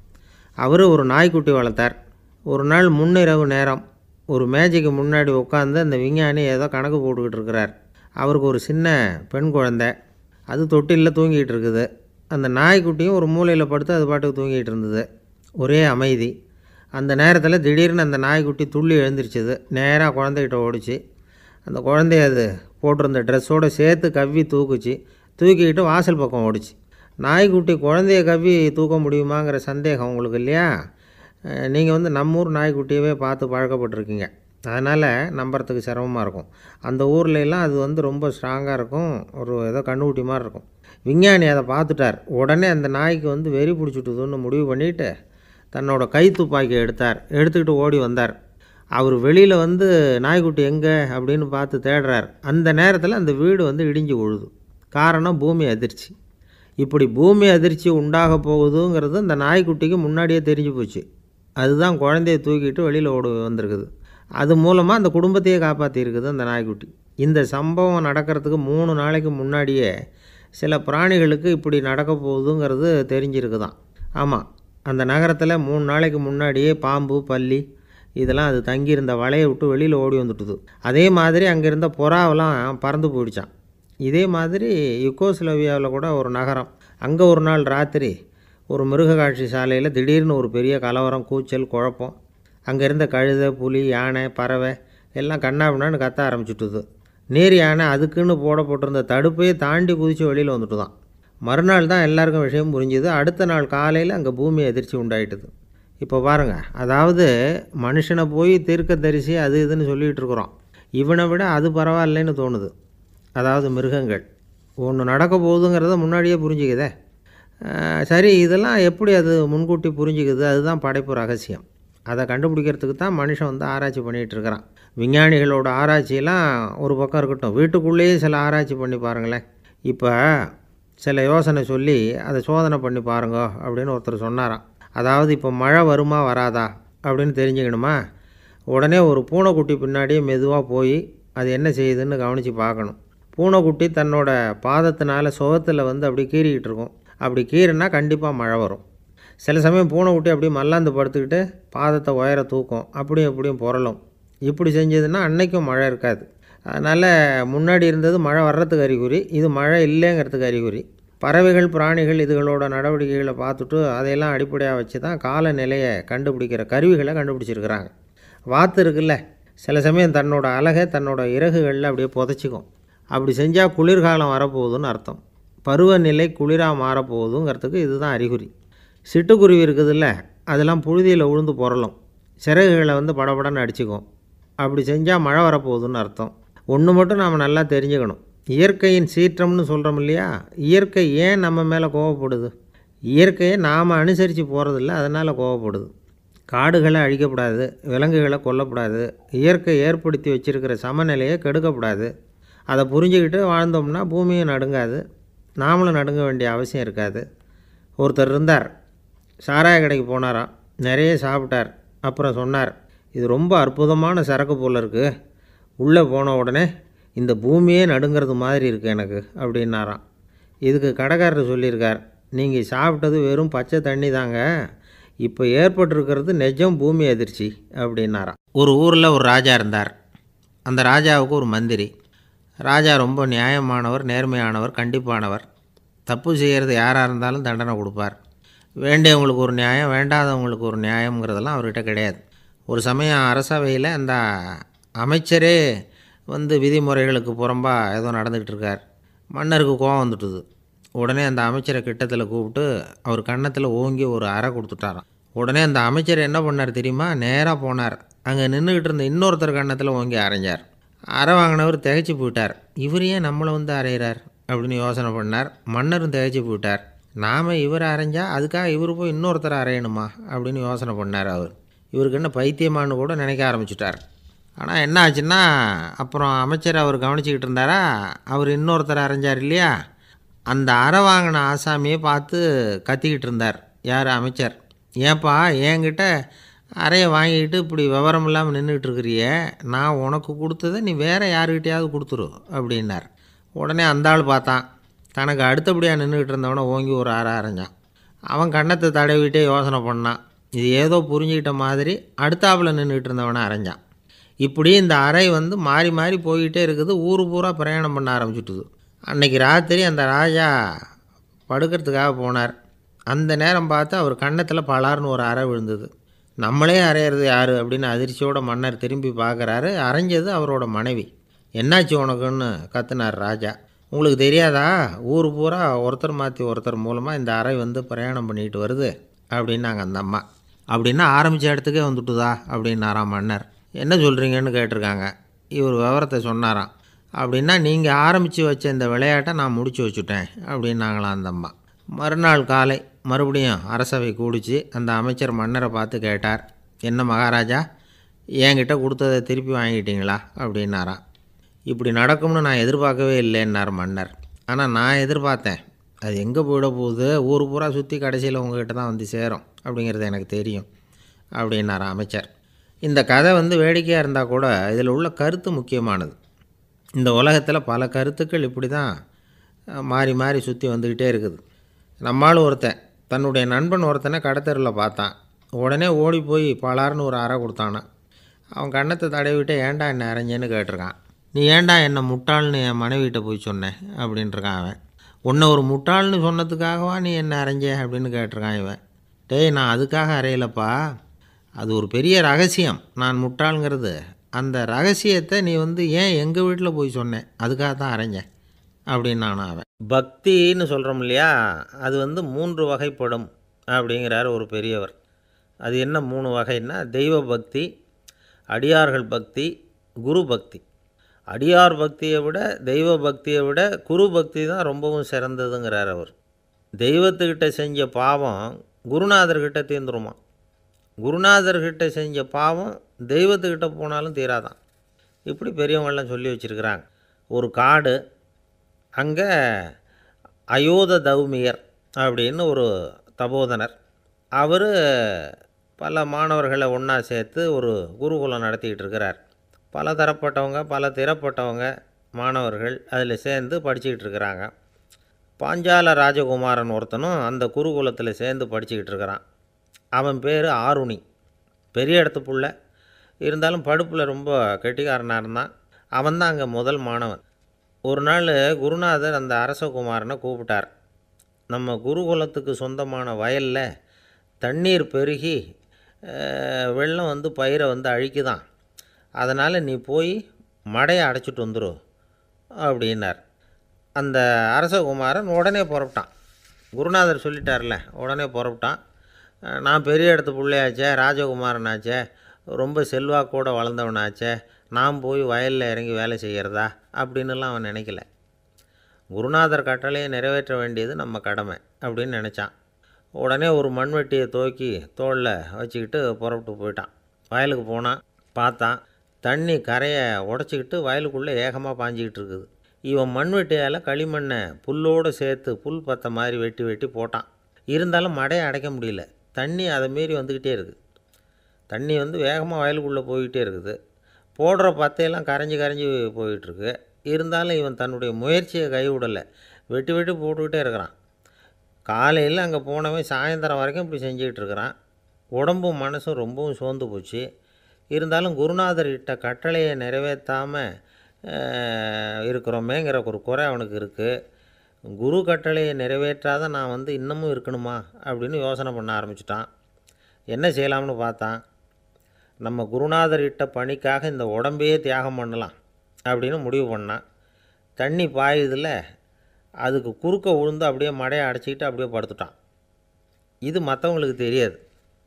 அவர் ஒரு நாய்க்குட்டி வளர்த்தார். ஒரு நாள் முன்னிரவு நேரம் ஒரு மேஜைக்கு முன்னாடி உட்காந்து அந்த விஞ்ஞானி ஏதோ கணக்கு போட்டுக்கிட்டு இருக்கிறார். அவருக்கு ஒரு சின்ன பெண் குழந்தை, அது தொட்டிலில் தூங்கிட்டு இருக்குது. அந்த நாய்க்குட்டியும் ஒரு மூலையில் படுத்து அது பாட்டுக்கு தூங்கிட்டு இருந்தது. ஒரே அமைதி. அந்த நேரத்தில் திடீர்னு அந்த நாய்க்குட்டி துள்ளி எழுந்திரிச்சிது. நேராக குழந்தைகிட்ட ஓடிச்சு. அந்த குழந்தைய அது போட்டிருந்த ட்ரெஸ்ஸோடு சேர்த்து கவ்வி தூக்குச்சு. தூக்கிக்கிட்டு வாசல் பக்கம் ஓடிச்சு. நாய்க்குட்டி குழந்தைய கவ்வி தூக்க முடியுமாங்கிற சந்தேகம் உங்களுக்கு இல்லையா? நீங்கள் நம்ம ஊர் நாய்க்குட்டியவே பார்த்து பழக்கப்பட்டிருக்கீங்க, அதனால் நம்புறதுக்கு சிரமமாக இருக்கும். அந்த ஊர்லெலாம் அது ரொம்ப ஸ்ட்ராங்காக இருக்கும், ஒரு ஏதோ கண்ணுக்குட்டி மாதிரி இருக்கும். விஞ்ஞானி அதை பார்த்துட்டார். உடனே அந்த நாய்க்கு வெறி பிடிச்சிட்டுதுன்னு முடிவு பண்ணிவிட்டு தன்னோட கை துப்பாக்கியை எடுத்துக்கிட்டு ஓடி வந்தார். அவர் வெளியில் நாய்க்குட்டி எங்கே அப்படின்னு பார்த்து தேடுறார். அந்த நேரத்தில் அந்த வீடு இடிஞ்சு விழுது. காரணம் பூமி அதிர்ச்சி. இப்படி பூமி அதிர்ச்சி உண்டாக போகுதுங்கிறது அந்த நாய்க்குட்டிக்கு முன்னாடியே தெரிஞ்சு போச்சு. அதுதான் குழந்தைய தூக்கிட்டு வெளியில் ஓடி வந்திருக்குது. அது மூலமாக அந்த குடும்பத்தையே காப்பாற்றியிருக்குது அந்த நாய்க்குட்டி. இந்த சம்பவம் நடக்கிறதுக்கு 3 நாளைக்கு முன்னாடியே சில பிராணிகளுக்கு இப்படி நடக்க போகுதுங்கிறது தெரிஞ்சிருக்குதான். ஆமாம், அந்த நகரத்தில் 3 நாளைக்கு முன்னாடியே பாம்பு, பல்லி இதெல்லாம் அது தங்கியிருந்த வலையை விட்டு வெளியில் ஓடி வந்துட்டுது. அதே மாதிரி அங்கே இருந்த புறாவெல்லாம் பறந்து போயிடுச்சான். இதே மாதிரி யுகோஸ்லோவியாவில் கூட ஒரு நகரம், அங்கே ஒரு நாள் ராத்திரி ஒரு மிருக காட்சி சாலையில் திடீர்னு ஒரு பெரிய கலவரம், கூச்சல், குழப்பம். அங்கே இருந்த கழுதை, புலி, யானை, பறவை எல்லாம் கண்ணாபின்னான்னு கத்த ஆரம்பிச்சுட்டுது. நீர் யானை அதுக்குன்னு போட்டிருந்த தடுப்பையே தாண்டி குதித்து வெளியில் வந்துட்டு தான். மறுநாள் தான் எல்லாருக்கும் விஷயம் புரிஞ்சுது. அடுத்த நாள் காலையில் அங்கே பூமி அதிர்ச்சி உண்டாயிட்டுது. இப்போ பாருங்கள், அதாவது மனுஷனை போய் தீர்க்கதரிசி அது இதுன்னு சொல்லிகிட்டு இருக்கிறோம். இவனை விட அது பரவாயில்லைன்னு தோணுது. அதாவது மிருகங்கள் ஒன்று நடக்க போகுதுங்கிறத முன்னாடியே புரிஞ்சுக்குதே. சரி, இதெல்லாம் எப்படி அது முன்கூட்டி புரிஞ்சுக்குது? அதுதான் படைப்பு ரகசியம். அதை கண்டுபிடிக்கிறதுக்கு தான் மனுஷன் ஆராய்ச்சி பண்ணிகிட்டு இருக்கிறான். விஞ்ஞானிகளோட ஆராய்ச்சியெல்லாம் ஒரு பக்கம் இருக்கட்டும், வீட்டுக்குள்ளேயே சில ஆராய்ச்சி பண்ணி பாருங்களேன். இப்போ சில யோசனை சொல்லி அதை சோதனை பண்ணி பாருங்க அப்படின்னு ஒருத்தர் சொன்னாராம். அதாவது இப்போ மழை வருமா வராதா அப்படின்னு தெரிஞ்சுக்கணுமா, உடனே ஒரு பூனைக்குட்டி பின்னாடியே மெதுவாக போய் அது என்ன செய்யுதுன்னு கவனித்து பார்க்கணும். பூனைக்குட்டி தன்னோட பாதத்தினால சுகத்தில் அப்படி கீறிக்கிட்டு இருக்கும். அப்படி கீறினா கண்டிப்பாக மழை வரும். சில சமயம் பூனை குட்டி அப்படியே மல்லாந்து படுத்துக்கிட்டு பாதத்தை உயர தூக்கும், அப்படியும் இப்படியும் புரளும். இப்படி செஞ்சதுன்னா அன்னைக்கும் மழை இருக்காது. அதனால் முன்னாடி இருந்தது மழை வர்றதுக்கு அறிகுறி, இது மழை இல்லைங்கிறதுக்கு அறிகுறி. பறவைகள் பிராணிகள் இதுகளோட நடவடிக்கைகளை பார்த்துட்டு அதையெல்லாம் அடிப்படையாக வச்சு தான் காலநிலையை கண்டுபிடிக்கிற கருவிகளை கண்டுபிடிச்சிருக்கிறாங்க. வாத்து இருக்குல்ல, சில சமயம் தன்னோட அலகை தன்னோட இறகுகளில் அப்படியே புதைச்சிக்கும். அப்படி செஞ்சால் குளிர்காலம் வரப்போகுதுன்னு அர்த்தம். பருவநிலை குளிராக மாறப்போகுதுங்கிறதுக்கு இதுதான் அறிகுறி. சிட்டுக்குருவி இருக்குதுல்ல, அதெல்லாம் புழுதியில் உழுந்து புரளும், சிறகுகளை படபடன்னு அடிச்சுக்கும். அப்படி செஞ்சால் மழை வரப்போகுதுன்னு அர்த்தம். ஒன்று மட்டும் நாம் நல்லா தெரிஞ்சுக்கணும், இயற்கையின் சீற்றம்னு சொல்கிறோம் இல்லையா, இயற்கை ஏன் நம்ம மேலே கோவப்படுது? இயற்கையை நாம் அனுசரித்து போகிறதில்ல, அதனால் கோவப்படுது. காடுகளை அழிக்கப்படாது, விலங்குகளை கொல்லக்கூடாது, இயற்கை ஏற்படுத்தி வச்சுருக்கிற சமநிலையை கெடுக்கக்கூடாது. அதை புரிஞ்சுக்கிட்டு வாழ்ந்தோம்னா பூமியும் நடுங்காது, நாமளும் நடுங்க வேண்டிய அவசியம் இருக்காது. ஒருத்தர் இருந்தார், சாராய கடைக்கு போனாராம், நிறைய சாப்பிட்டார். அப்புறம் சொன்னார், இது ரொம்ப அற்புதமான சரக்கு போல் இருக்குது, உள்ளே போன உடனே இந்த பூமியே நடுங்கிறது மாதிரி இருக்குது எனக்கு அப்படின்னாராம். இதுக்கு கடைக்காரர் சொல்லியிருக்கார், நீங்கள் சாப்பிட்டது வெறும் பச்சை தண்ணி தாங்க, இப்போ ஏற்பட்டிருக்கிறது நிஜம் பூமி அதிர்ச்சி அப்படின்னாராம். ஒரு ஊரில் ஒரு ராஜா இருந்தார். அந்த ராஜாவுக்கு ஒரு மந்திரி. ராஜா ரொம்ப நியாயமானவர், நேர்மையானவர், கண்டிப்பானவர். தப்பு செய்கிறது யாராக இருந்தாலும் தண்டனை கொடுப்பார். வேண்டியவங்களுக்கு ஒரு நியாயம், வேண்டாதவங்களுக்கு ஒரு நியாயங்கிறதெல்லாம் அவர்கிட்ட கிடையாது. ஒரு சமயம் அரசவையில் அந்த அமைச்சரே விதிமுறைகளுக்கு புறம்பாக ஏதோ நடந்துக்கிட்டு இருக்கார். மன்னருக்கு கோபம் வந்துட்டுது. உடனே அந்த அமைச்சரை கிட்டத்தில் கூப்பிட்டு அவர் கன்னத்தில் ஓங்கி ஒரு அறை கொடுத்துட்டாராம். உடனே அந்த அமைச்சர் என்ன பண்ணார் தெரியுமா, நேராக போனார், அங்கே நின்றுக்கிட்டு இருந்த இன்னொருத்தர் கன்னத்தில் ஓங்கி அரைஞ்சார். அறை வாங்கினவர் திகைச்சு போயிட்டார். இவர் ஏன் நம்மளை அரைகிறார் அப்படின்னு யோசனை பண்ணார். மன்னரும் திகைச்சு போயிட்டார். நாம் இவரை அரைஞ்சால் அதுக்காக இவர் போய் இன்னொருத்தரை அரையணுமா அப்படின்னு யோசனை பண்ணார். இவருக்கு என்ன பைத்தியமானு கூட நினைக்க ஆரம்பிச்சிட்டார். ஆனால் என்ன ஆச்சுன்னா, அப்புறம் அமைச்சர் அவர் கவனிச்சிக்கிட்டு இருந்தாரா, அவர் இன்னொருத்தரை அரைஞ்சார் இல்லையா, அந்த அறை வாங்கின ஆசாமியை பார்த்து கத்திக்கிட்டு இருந்தார். யார்? அமைச்சர். ஏன்பா என்கிட்ட அறையை வாங்கிக்கிட்டு இப்படி விவரம் இல்லாமல் நின்றுட்டு இருக்கிறியே, நான் உனக்கு கொடுத்ததை நீ வேறு யாருக்கிட்டையாவது கொடுத்துரு அப்படின்னார். உடனே அந்த ஆள் பார்த்தான், தனக்கு அடுத்தபடியாக நின்றுக்கிட்டு இருந்தவனை ஓங்கி ஒரு அறை அரைஞ்சான். அவன் கன்னத்தை தடவிட்டே யோசனை பண்ணான். இது ஏதோ புரிஞ்சுக்கிட்ட மாதிரி அடுத்தாப்பில் நின்றுக்கிட்டு இருந்தவனை அரைஞ்சான். இப்படி இந்த அறை மாறி மாறி போய்கிட்டே இருக்குது. ஊர் பூரா பிரயாணம் பண்ண ஆரம்பிச்சுட்டுது. அன்றைக்கி ராத்திரி அந்த ராஜா படுக்கிறதுக்காக போனார். அந்த நேரம் பார்த்து அவர் கன்னத்தில் பலார்னு ஒரு அறை விழுந்தது. நம்மளே அரையிறது யார் அப்படின்னு அதிர்ச்சியோட மன்னர் திரும்பி பார்க்குறாரு. அரைஞ்சது அவரோட மனைவி. என்னாச்சு உனக்குன்னு கத்துனார் ராஜா. உங்களுக்கு தெரியாதா, ஊர் பூரா ஒருத்தர் மாற்றி ஒருத்தர் மூலமாக இந்த அறை பிரயாணம் பண்ணிக்கிட்டு வருது அப்படின்னாங்க அந்த அம்மா. அப்படின்னா ஆரம்பித்த இடத்துக்கே வந்துட்டுதா அப்படின்னாராம் மன்னர். என்ன சொல்கிறீங்கன்னு கேட்டிருக்காங்க. இவர் விவரத்தை சொன்னாராம். அப்படின்னா நீங்கள் ஆரம்பித்து வச்ச இந்த விளையாட்டை நான் முடிச்சு வச்சுட்டேன் அப்படின்னாங்களாம் அந்த அம்மா. மறுநாள் காலை மறுபடியும் அரசவை கூடிச்சு அந்த அமைச்சர் மன்னரை பார்த்து கேட்டார், என்ன மகாராஜா, என்கிட்ட கொடுத்ததை திருப்பி வாங்கிட்டீங்களா அப்படின்னாராம். இப்படி நடக்கும்னு நான் எதிர்பார்க்கவே இல்லைன்னார் மன்னர். ஆனால் நான் எதிர்பார்த்தேன், அது எங்கே போயிட போகுது, ஊர் பூரா சுற்றி கடைசியில் உங்ககிட்ட தான் சேரும் அப்படிங்கிறது எனக்கு தெரியும் அப்படின்னாராம் அமைச்சர். இந்த கதை வேடிக்கையாக இருந்தால் கூட இதில் உள்ள கருத்து முக்கியமானது. இந்த உலகத்தில் பல கருத்துக்கள் இப்படி தான் மாறி மாறி சுற்றி வந்துக்கிட்டே இருக்குது. நம்மால் ஒருத்தன் தன்னுடைய நண்பன் ஒருத்தனை கடத்தெருவில் பார்த்தான். உடனே ஓடி போய் பலார்னு ஒரு அறை கொடுத்தானா. அவன் கன்னத்தை தடவிட்டு ஏன்டா என்ன அரைஞ்சேன்னு கேட்டிருக்கான். நீ ஏன்டா என்னை முட்டாள்னு என் மனைவிட்ட போய் சொன்னேன் அப்படின்ட்டுருக்கான் அவன். உன்னை ஒரு முட்டாள்னு சொன்னதுக்காகவா நீ என்ன அரைஞ்ச அப்படின்னு கேட்டிருக்கான் இவன். டேய், நான் அதுக்காக அறையலப்பா, அது ஒரு பெரிய ரகசியம் நான் முட்டாளுங்கிறது. அந்த ரகசியத்தை நீ ஏன் எங்கள் வீட்டில் போய் சொன்னேன், அதுக்காக தான் அரைஞ்சேன் அப்படின்னு நான் அவன். பக்தின்னு சொல்கிறோம் இல்லையா, அது 3 வகைப்படும் அப்படிங்கிறார் ஒரு பெரியவர். அது என்ன 3 வகைன்னா, தெய்வ பக்தி, அடியார்கள் பக்தி, குரு பக்தி. அடியார் பக்தியை விட தெய்வ பக்தியை விட குரு பக்தி தான் ரொம்பவும் சிறந்ததுங்கிறார் அவர். தெய்வத்துக்கிட்ட செஞ்ச பாவம் குருநாதர்கிட்ட தீர்ந்துருமா, குருநாதர்கிட்ட செஞ்ச பாவம் தெய்வத்துக்கிட்ட போனாலும் தீராதான். இப்படி பெரியவங்கள்லாம் சொல்லி வச்சுருக்கிறாங்க. ஒரு காடு, அங்கே அயோத தௌமியர் அப்படின்னு ஒரு தபோதனர். அவர் பல மாணவர்களை ஒன்றா சேர்த்து ஒரு குருகுலம் நடத்திக்கிட்டு இருக்கிறார். பல தரப்பட்டவங்க, பல திறப்பட்டவங்க மாணவர்கள் அதில் சேர்ந்து படிச்சுக்கிட்டு இருக்கிறாங்க. பாஞ்சால ராஜகுமாரன் ஒருத்தனும் அந்த குருகுலத்தில் சேர்ந்து படிச்சுக்கிட்டு இருக்கிறான். அவன் பேர் ஆருணி. பெரிய இடத்து புள்ள, இருந்தாலும் படுப்பில் ரொம்ப கெட்டிக்காரனாக இருந்தான். அவன்தான் அங்கே முதல் மாணவன். ஒரு நாள் குருநாதர் அந்த அரசகுமாரனை கூப்பிட்டார். நம்ம குருகுலத்துக்கு சொந்தமான வயலில் தண்ணீர் பெருகி வெள்ளம் வந்து பயிரை வந்து அழிக்குதான், அதனால் நீ போய் மடையை அடைச்சிட்டு வந்துரு அப்படின்னார். அந்த அரசகுமாரன் உடனே புறப்பட்டான். குருநாதர் சொல்லிட்டார்ல, உடனே புறப்பட்டான். நான் பெரிய இடத்து பிள்ளையாச்சே, ராஜகுமாரனாச்சே, ரொம்ப செல்வாக்கூட வளர்ந்தவனாச்சே, நான் போய் வயலில் இறங்கி வேலை செய்கிறதா அப்படின்னுலாம் அவன் நினைக்கல. குருநாதர் கட்டளையை நிறைவேற்ற வேண்டியது நம்ம கடமை அப்படின்னு நினச்சான். உடனே ஒரு மண்வெட்டியை தூக்கி தோளில் வச்சுக்கிட்டு புறப்பட்டு போயிட்டான். வயலுக்கு போனான். பார்த்தான், தண்ணி கரையை உடச்சிக்கிட்டு வயலுக்குள்ளே ஏகமாக பாஞ்சிக்கிட்டு இருக்குது. இவன் மண்வெட்டியால் களிமண்ணை புல்லோடு சேர்த்து புல் பற்ற மாதிரி வெட்டி வெட்டி போட்டான். இருந்தாலும் மடையை அடைக்க முடியல. தண்ணி அதை மீறி வந்துக்கிட்டே இருக்குது. தண்ணி வந்து வேகமாக வயலுக்குள்ளே போய்கிட்டே இருக்குது. போடுற பத்தையெல்லாம் கரைஞ்சி கரைஞ்சி போயிட்டுருக்கு. இருந்தாலும் இவன் தன்னுடைய முயற்சியை கைவிடலை. வெட்டி வெட்டி போட்டுக்கிட்டே இருக்கிறான். காலையில் அங்கே போனவன் சாயந்தரம் வரைக்கும் இப்படி செஞ்சுக்கிட்டு இருக்கிறான். உடம்பும் மனசும் ரொம்பவும் சோர்ந்து போச்சு. இருந்தாலும் குருநாதர் இட்ட கட்டளையை நிறைவேற்றாமல் இருக்கிறோமேங்கிற ஒரு குறை அவனுக்கு இருக்குது. குரு கட்டளையை நிறைவேற்றாத நான் வந்து இன்னமும் இருக்கணுமா அப்படின்னு யோசனை பண்ண ஆரம்பிச்சிட்டான். என்ன செய்யலாம்னு பார்த்தான். நம்ம குருநாதர் இட்ட பணிக்காக இந்த உடம்பையே தியாகம் பண்ணலாம் அப்படின்னு முடிவு பண்ணான். தண்ணி பாயுதில் அதுக்கு குறுக்க விழுந்து அப்படியே மடையை அடைச்சிக்கிட்டு அப்படியே படுத்துட்டான். இது மற்றவங்களுக்கு தெரியாது.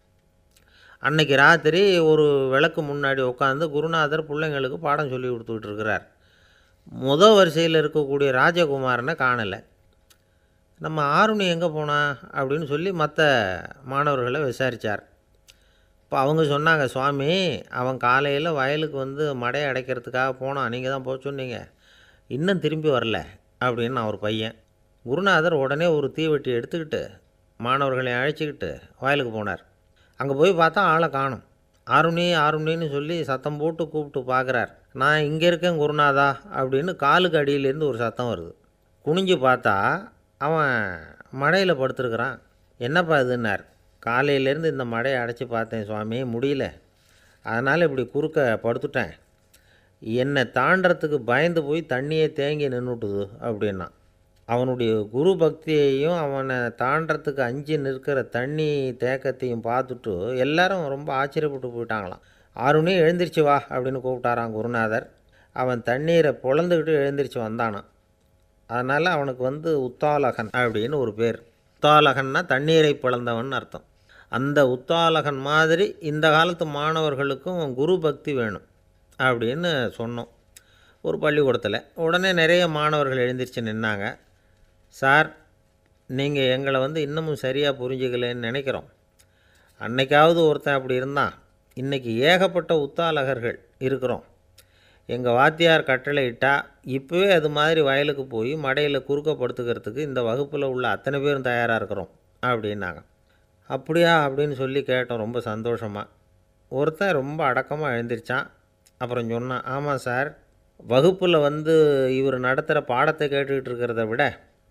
அன்னைக்கு ராத்திரி ஒரு விளக்கு முன்னாடி உட்காந்து குருநாதர் பிள்ளைங்களுக்கு பாடம் சொல்லி கொடுத்துக்கிட்டு இருக்கிறார். முதல் வரிசையில் இருக்கக்கூடிய ராஜகுமாரனை காணலை. நம்ம ஆருணி எங்கே போனா அப்படின்னு சொல்லி மற்ற மாணவர்களை விசாரித்தார். இப்போ அவங்க சொன்னாங்க, சுவாமி அவன் காலையில் வயலுக்கு வந்து மடையை அடைக்கிறதுக்காக போனான், நீங்கள் தான் போக சொன்னீங்க, இன்னும் திரும்பி வரல அப்படின்னு ஒரு பையன். குருநாதர் உடனே ஒரு தீவெட்டி எடுத்துக்கிட்டு மாணவர்களை அழைச்சிக்கிட்டு வயலுக்கு போனார். அங்கே போய் பார்த்தா ஆளை காணும். ஆருணி ஆருணின்னு சொல்லி சத்தம் போட்டு கூப்பிட்டு பார்க்குறார். நான் இங்கே இருக்கேன் குருநாதா அப்படின்னு காலுக்கு அடியிலேருந்து ஒரு சத்தம் வருது. குனிஞ்சு பார்த்தா அவன் மடையில் படுத்துருக்குறான். என்னப்பா இதுன்னார். காலையிலேருந்து இந்த மடையை அடைச்சி பார்த்தேன் சுவாமி, முடியல, அதனால் இப்படி குறுக்க படுத்துட்டேன். என்னை தாண்டறதுக்கு பயந்து போய் தண்ணியே தேங்கி நின்றுட்டுது அப்படின்னா. அவனுடைய குரு பக்தியையும் அவனை தாண்டறதுக்கு அஞ்சு நிற்கிற தண்ணி தேக்கத்தையும் பார்த்துட்டு எல்லாரும் ரொம்ப ஆச்சரியப்பட்டு போயிட்டாங்களாம். ஆருணி எழுந்திரிச்சு வா அப்படின்னு கூப்பிட்டாரான் குருநாதர். அவன் தண்ணீரை பொழந்துக்கிட்டு எழுந்திரிச்சு வந்தானான். அதனால் அவனுக்கு வந்து உத்தாலகன் அப்படின்னு ஒரு பேர். உத்தாலகன்னா தண்ணீரை பிளந்தவன் அர்த்தம். அந்த உத்தாலகன் மாதிரி இந்த காலத்து மாணவர்களுக்கும் குரு பக்தி வேணும் அப்படின்னு சொன்னோம் ஒரு பள்ளிக்கூடத்தில். உடனே நிறைய மாணவர்கள் எழுந்திரிச்சு நின்னாங்க. சார், நீங்கள் எங்களை வந்து இன்னமும் சரியாக புரிஞ்சுக்கலன்னு நினைக்கிறோம். அன்னைக்காவது ஒருத்தன் அப்படி இருந்தான், இன்றைக்கி ஏகப்பட்ட உத்தாலகர்கள் இருக்கிறோம். எங்கள் வாத்தியார் கட்டளை இட்டால் இப்போவே அது மாதிரி வயலுக்கு போய் மடையில் குறுக்கப்படுத்துக்கிறதுக்கு இந்த வகுப்பில் உள்ள அத்தனை பேரும் தயாராக இருக்கிறோம் அப்படின்னாங்க. அப்படியா அப்படின்னு சொல்லி கேட்டோம் ரொம்ப சந்தோஷமாக. ஒருத்தன் ரொம்ப அடக்கமாக எழுந்திரிச்சான். அப்புறம் சொன்னான், ஆமாம் சார், வகுப்பில் வந்து இவர் நடத்துகிற பாடத்தை கேட்டுக்கிட்டு இருக்கிறத விட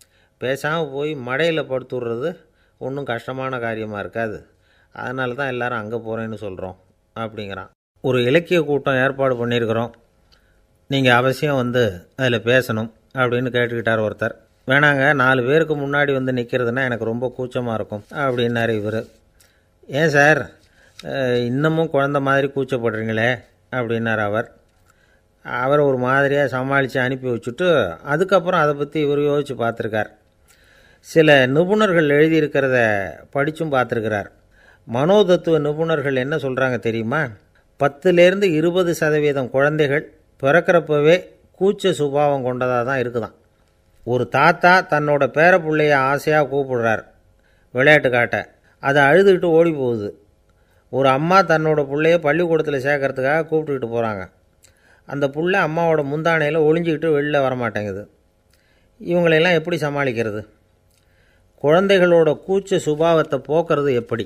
பேசாமல் போய் மடையில் படுத்துடுறது ஒன்றும் கஷ்டமான காரியமாக இருக்காது, அதனால தான் எல்லோரும் அங்கே போகிறேன்னு சொல்கிறோம் அப்படிங்கிறான். ஒரு இலக்கிய கூட்டம் ஏற்பாடு பண்ணியிருக்கிறோம், நீங்கள் அவசியம் வந்து அதில் பேசணும் அப்படின்னு கேட்டுக்கிட்டார் ஒருத்தர். வேணாங்க, 4 பேருக்கு முன்னாடி வந்து நிற்கிறதுனா எனக்கு ரொம்ப கூச்சமாக இருக்கும் அப்படின்னாரு இவர். ஏன் சார் இன்னமும் குழந்த மாதிரி கூச்சப்படுறீங்களே அப்படின்னார் அவர். அவரை ஒரு மாதிரியாக சமாளித்து அனுப்பி வச்சுட்டு அதுக்கப்புறம் அதை பற்றி இவர் யோசித்து பார்த்துருக்கார். சில நிபுணர்கள் எழுதியிருக்கிறத படித்தும் பார்த்துருக்கிறார். மனோதத்துவ நிபுணர்கள் என்ன சொல்கிறாங்க தெரியுமா? 10லேருந்து 20% குழந்தைகள் பிறக்கிறப்பவே கூச்ச சுபாவம் கொண்டதாக தான் இருக்குதான். ஒரு தாத்தா தன்னோட பேர பிள்ளைய ஆசையாக கூப்பிடுறார் விளையாட்டு காட்ட, அதை அழுதுகிட்டு ஓடி போகுது. ஒரு அம்மா தன்னோட பிள்ளைய பள்ளிக்கூடத்தில் சேர்க்கறதுக்காக கூப்பிட்டுக்கிட்டு போகிறாங்க. அந்த பிள்ளை அம்மாவோட முந்தானையில் ஒளிஞ்சிக்கிட்டு வெளில வரமாட்டேங்குது. இவங்களெல்லாம் எப்படி சமாளிக்கிறது? குழந்தைகளோட கூச்ச சுபாவத்தை போக்குறது எப்படி?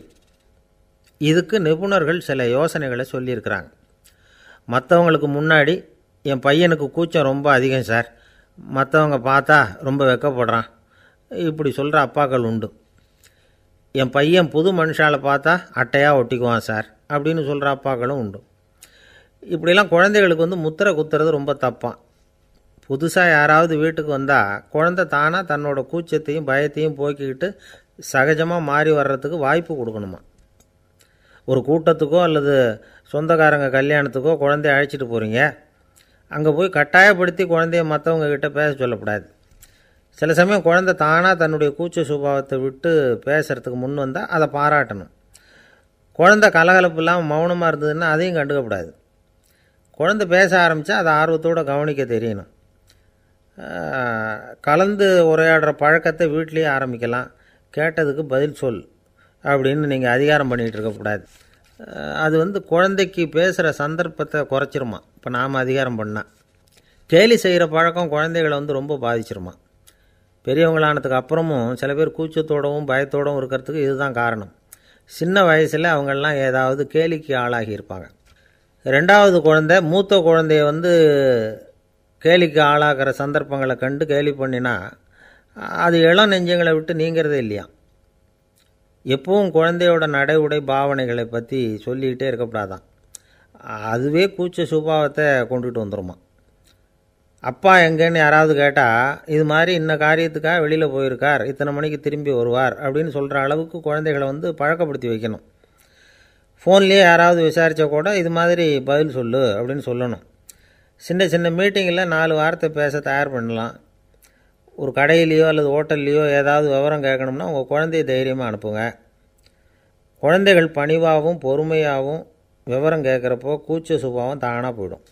இதுக்கு நிபுணர்கள் சில யோசனைகளை சொல்லியிருக்கிறாங்க. மற்றவங்களுக்கு முன்னாடி என் பையனுக்கு கூச்சம் ரொம்ப அதிகம் சார், மற்றவங்க பார்த்தா ரொம்ப வெக்கப்படுறான், இப்படி சொல்கிற அப்பாக்கள் உண்டு. என் பையன் புது மனுஷாலை பார்த்தா அட்டையாக ஒட்டிக்குவான் சார் அப்படின்னு சொல்கிற அப்பாக்களும் உண்டு. இப்படிலாம் குழந்தைகளுக்கு முத்திரை குத்துறது ரொம்ப தப்பான். புதுசாக யாராவது வீட்டுக்கு வந்தால் குழந்தை தானாக தன்னோட கூச்சத்தையும் பயத்தையும் போக்கிக்கிட்டு சகஜமாக மாறி வர்றதுக்கு வாய்ப்பு கொடுக்கணுமா. ஒரு கூட்டத்துக்கோ அல்லது சொந்தக்காரங்க கல்யாணத்துக்கோ குழந்தைய அழைச்சிட்டு போகிறீங்க, அங்கே போய் கட்டாயப்படுத்தி குழந்தைய மற்றவங்க கிட்ட பேச சொல்லக்கூடாது. சில சமயம் குழந்தை தானாக தன்னுடைய கூச்ச சுபாவத்தை விட்டு பேசுகிறதுக்கு முன் வந்தால் அதை பாராட்டணும். குழந்தை கலகலப்பு இல்லாமல் மௌனமாக இருந்ததுன்னா அதையும் கண்டுக்கக்கூடாது. குழந்தை பேச ஆரம்பித்தா அதை ஆர்வத்தோடு கவனிக்க தெரியணும். கலந்து உரையாடுற பழக்கத்தை வீட்லேயே ஆரம்பிக்கலாம். கேட்டதுக்கு பதில் சொல் அப்படின்னு நீங்கள் அதிகாரம் பண்ணிகிட்டு இருக்கக்கூடாது. அது குழந்தைக்கு பேசுகிற சந்தர்ப்பத்தை குறைச்சிருமா. இப்போ நாம் அதிகாரம் பண்ணால் கேலி செய்கிற பழக்கம் குழந்தைகளை ரொம்ப பாதிச்சிருமா. பெரியவங்களானதுக்கு அப்புறமும் சில பேர் கூச்சத்தோடவும் பயத்தோடவும் இருக்கிறதுக்கு இதுதான் காரணம். சின்ன வயசில் அவங்கெல்லாம் ஏதாவது கேலிக்கு ஆளாகி இருப்பாங்க. ரெண்டாவது குழந்தை மூத்த குழந்தைய கேலிக்கு ஆளாகிற சந்தர்ப்பங்களை கண்டு கேலி பண்ணினா அது இளம் நெஞ்சங்களை விட்டு நீங்கிறதே இல்லையா. எப்பவும் குழந்தையோட நடை உடை பாவனைகளை பற்றி சொல்லிக்கிட்டே இருக்கக்கூடாதான். அதுவே கூச்ச சுபாவத்தை கொண்டுகிட்டு வந்துடுமா. அப்பா எங்கேன்னு யாராவது கேட்டால் இது மாதிரி இன்ன காரியத்துக்காக வெளியில் போயிருக்கார், இத்தனை மணிக்கு திரும்பி வருவார் அப்படின்னு சொல்கிற அளவுக்கு குழந்தைகளை பழக்கப்படுத்தி வைக்கணும். ஃபோன்லேயே யாராவது விசாரித்தா கூட இது மாதிரி பதில் சொல்லு அப்படின்னு சொல்லணும். சின்ன சின்ன மீட்டிங்கில் 4 வார்த்தை பேச தயார் பண்ணலாம். ஒரு கடையிலையோ அல்லது ஹோட்டல்லையோ ஏதாவது விவரம் கேட்கணும்னா உங்கள் குழந்தைய தைரியமாக அனுப்புங்க. குழந்தைகள் பணிவாகவும் பொறுமையாகவும் விவரம் கேட்குறப்போ கூச்ச சுபாவம் தானாக போயிடும்.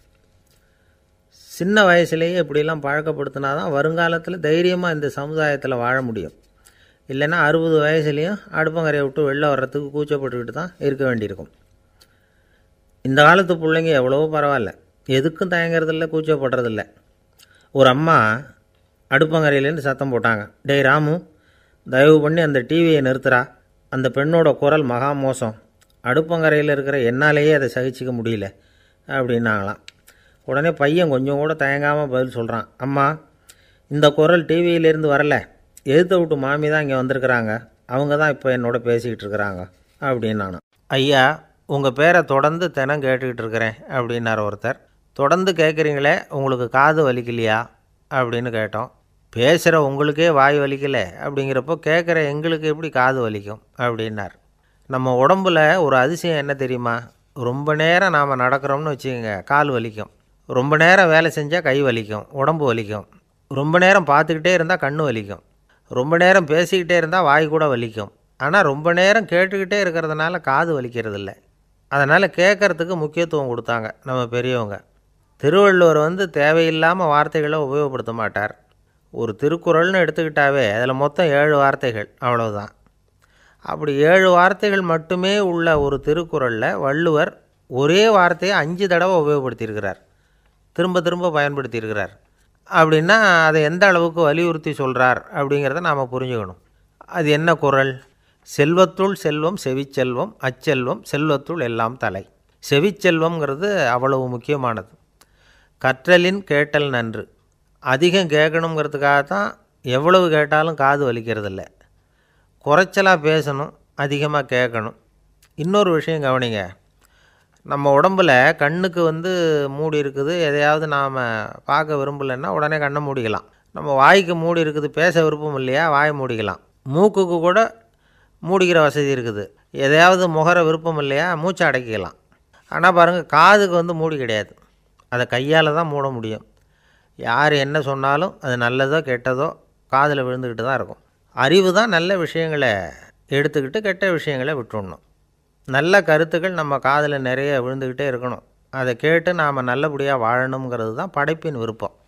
சின்ன வயசுலேயே இப்படிலாம் பழக்கப்படுத்தினா தான் வருங்காலத்தில் தைரியமாக இந்த சமுதாயத்தில் வாழ முடியும். இல்லைன்னா 60 வயசுலேயும் அடுப்பங்கரையை விட்டு வெளில வர்றதுக்கு கூச்சப்பட்டுக்கிட்டு தான் இருக்க வேண்டியிருக்கும். இந்த காலத்து பிள்ளைங்க எவ்வளவோ பரவாயில்ல, எதுக்கும் தயங்கிறதில்ல, கூச்சப்படுறதில்ல. ஒரு அம்மா அடுப்பங்கரையிலேருந்து சத்தம் போட்டாங்க, டேய் ராமு, தயவு பண்ணி அந்த டிவியை நிறுத்துறா, அந்த பெண்ணோட குரல் மகா மோசம், அடுப்பங்கரையில் இருக்கிற என்னாலேயே அதை சகிச்சிக்க முடியல அப்படின்னாங்களாம். உடனே பையன் கொஞ்சம் கூட தயங்காமல் பதில் சொல்கிறான், அம்மா இந்த குரல் டிவியிலேருந்து வரல, எதிர்த்த விட்டு மாமி தான் இங்கே வந்திருக்கிறாங்க, அவங்க தான் இப்போ என்னோட பேசிக்கிட்டு இருக்கிறாங்க அப்படின்னானா. ஐயா, உங்கள் பேரை தொடர்ந்து தினம் கேட்டுக்கிட்டு இருக்கிறேன் அப்படின்னார் ஒருத்தர். தொடர்ந்து கேட்குறீங்களே, உங்களுக்கு காது வலிக்கலையா அப்படின்னு கேட்டோம். பேசுகிற உங்களுக்கே வாய் வலிக்கலை அப்படிங்கிறப்போ கேட்குற எங்களுக்கு எப்படி காது வலிக்கும் அப்படின்னார். நம்ம உடம்புல ஒரு அதிசயம் என்ன தெரியுமா, ரொம்ப நேரம் நாம் நடக்கிறோம்னு வச்சுக்கோங்க, கால் வலிக்கும். ரொம்ப நேரம் வேலை செஞ்சால் கை வலிக்கும், உடம்பு வலிக்கும். ரொம்ப நேரம் பார்த்துக்கிட்டே இருந்தால் கண்ணு வலிக்கும். ரொம்ப நேரம் பேசிக்கிட்டே இருந்தால் வாய் கூட வலிக்கும். ஆனால் ரொம்ப நேரம் கேட்டுக்கிட்டே இருக்கிறதுனால காது வலிக்கிறது இல்லை. அதனால் கேட்குறதுக்கு முக்கியத்துவம் கொடுத்தாங்க நம்ம பெரியவங்க. திருவள்ளுவர் தேவையில்லாமல் வார்த்தைகளை உபயோகப்படுத்த மாட்டார். ஒரு திருக்குறள்னு எடுத்துக்கிட்டாவே அதில் மொத்தம் 7 வார்த்தைகள், அவ்வளவுதான். அப்படி 7 வார்த்தைகள் மட்டுமே உள்ள ஒரு திருக்குறளில் வள்ளுவர் ஒரே வார்த்தையை 5 தடவை உபயோகப்படுத்தியிருக்கிறார், திரும்ப திரும்ப பயன்படுத்தியிருக்கிறார். அப்படின்னா அதை எந்த அளவுக்கு வலியுறுத்தி சொல்கிறார் அப்படிங்கிறத நாம் புரிஞ்சுக்கணும். அது என்ன குறள்? செல்வத்துள் செல்வம் செவிச்செல்வம், அச்செல்வம் செல்வத்துள் எல்லாம் தலை. செவிச்செல்வம்ங்கிறது அவ்வளவு முக்கியமானது. கற்றலின் கேட்டல் நன்று. அதிகம் கேட்கணுங்கிறதுக்காகத்தான் எவ்வளவு கேட்டாலும் காது வலிக்கிறதில்ல. குறைச்சலாக பேசணும், அதிகமாக கேட்கணும். இன்னொரு விஷயம் கவனிங்க, நம்ம உடம்பில் கண்ணுக்கு மூடி இருக்குது, எதையாவது நாம் பார்க்க விரும்பலைன்னா உடனே கண்ணை மூடிக்கலாம். நம்ம வாய்க்கு மூடி இருக்குது, பேச விருப்பம் இல்லையா, வாயை மூடிக்கலாம். மூக்குக்கு கூட மூடிக்கிற வசதி இருக்குது, எதையாவது முகர விருப்பம் இல்லையா, மூச்சை அடக்கிக்கலாம். ஆனால் பாருங்கள், காதுக்கு மூடி கிடையாது, அதை கையால் தான் மூட முடியும். யார் என்ன சொன்னாலும் அது நல்லதோ கெட்டதோ காதில் விழுந்துக்கிட்டு தான் இருக்கும். அறிவு தான் நல்ல விஷயங்களை எடுத்துக்கிட்டு கெட்ட விஷயங்களை விட்டுடணும். நல்ல கருத்துக்கள் நம்ம காதில் நிறைய விழுந்துக்கிட்டே இருக்கணும். அதை கேட்டு நாம் நல்லபடியாக வாழணுங்கிறது தான் படைப்பின் விருப்பம்.